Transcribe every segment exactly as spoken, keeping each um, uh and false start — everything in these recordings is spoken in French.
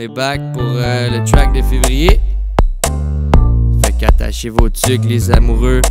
est back pour euh, le track de février. Fait qu'attachez vos tucs les amoureux,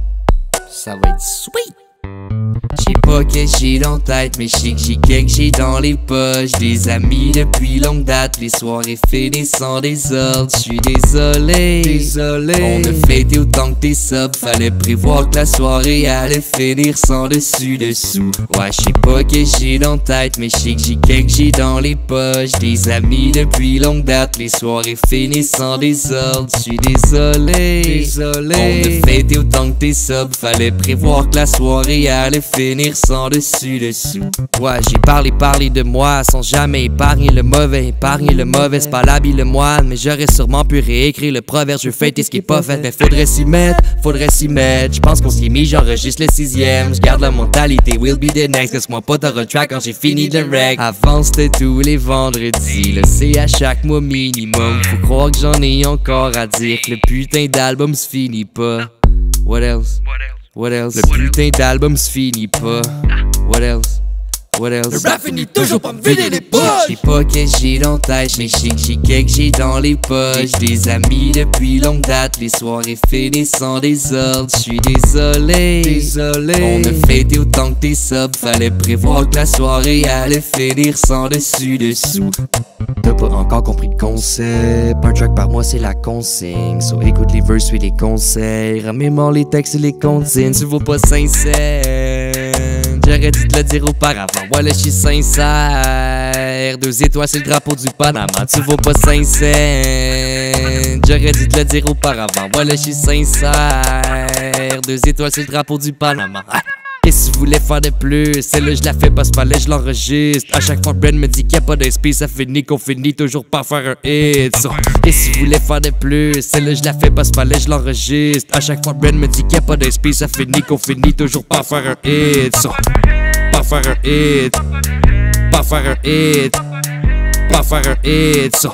ça va être sweet. J'sais pas que j'ai dans la tête, mais j'sais que j'ai quelque j'ai dans les poches. Des amis depuis longue date, les soirées finissent sans désordre. J'suis désolé, désolé. On a fêté autant que t'es sub, fallait prévoir que la soirée allait finir sans dessus dessous. Ouais, j'sais pas que j'ai dans la tête, mais j'sais que j'ai quelque j'ai dans les poches. Des amis depuis longue date, les soirées finissent sans désordre. J'suis désolé, désolé. On a fêté autant que t'es sub, fallait prévoir que la soirée allait finir sans dessus dessous. Ouais, j'ai parlé, parlé de moi sans jamais épargner le mauvais. Épargner le mauvais, c'est pas l'habit le moine, mais j'aurais sûrement pu réécrire le proverbe. Je veux fêter ce qui est pas fait, mais faudrait s'y mettre, faudrait s'y mettre. J'pense qu'on s'y est mis, j'enregistre le sixième. J'garde la mentalité, will be the next. Laisse-moi pas t'avoir le track quand j'ai fini le rec. Avant c'était tous les vendredis, là c'est à chaque mois minimum. Faut croire que j'en ai encore à dire, que le putain d'album se finit pas. What else? What else? Le putain d'album se finit pas. What else? What else? Le rap finit toujours par me vider les poches. J'sais pas que j'ai dans la tête, mais j'sais que j'ai quelque j'ai dans les poches. Des amis depuis longue date, les soirées finissent sans désordre. J'suis désolé, désolé. On a fêté autant que t'es sub, fallait prévoir que la soirée allait finir sans dessus dessous. T'as pas encore compris le concept, un track par mois c'est la consigne. So écoute les verses, suis les conseils, remémore les textes et les consignes. Tu vaux pas sincère, j'aurais dû te le dire auparavant. Voilà, je suis sincère. Deux étoiles, c'est le drapeau du Panama. Tu vaux pas sincère, j'aurais dû te le dire auparavant. Voilà, je suis sincère. Deux étoiles, c'est le drapeau du Panama. Et si vous voulez faire de plus, celle-là je la fais parce que fallait je l'enregistre. À chaque fois Brent me dit qu'il n'y a pas d'esprit, ça finit qu'on finit toujours par faire un hit. So. Et si vous voulez faire de plus, celle-là je la fais parce que fallait je l'enregistre. À chaque fois Brent me dit qu'il n'y a pas d'esprit, ça finit qu'on finit toujours par faire un hit. So. Par faire un hit, par faire un hit, par faire un hit. So.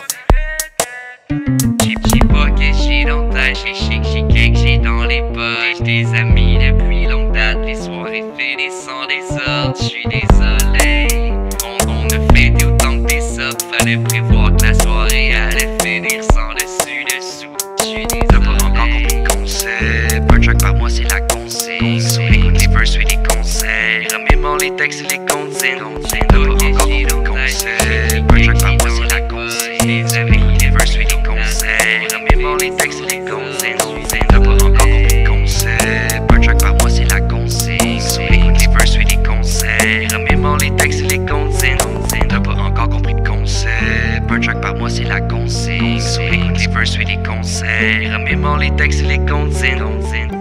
J'sais pas que j'ai dans ta tête, j'sais que j'ai quelque j'ai dans les poches. Des amis depuis longue date, les soirées finissent sans désordre. J'suis désolé, on, on a fêté autant que t'es sub, fallait prévoir que la soirée allait finir sans dessus dessous. J'suis désolé. T'as pas encore compris le concept, un track par mois c'est la consigne. So écoute les verses, suis les conseils, remémore les textes et les consignes. T'as pas encore compris le concept, un track par mois c'est la consigne. So écoute les verses, suis les conseils, remémore les textes et les consignes. T'as pas encore compris le concept, un track par mois c'est la consigne. So écoute les verses, suis les conseils, remémore les textes et les consignes. T'as pas encore compris le concept, un track par mois c'est la consigne. So écoute les verses, suis les conseils, remémore les textes et les consignes.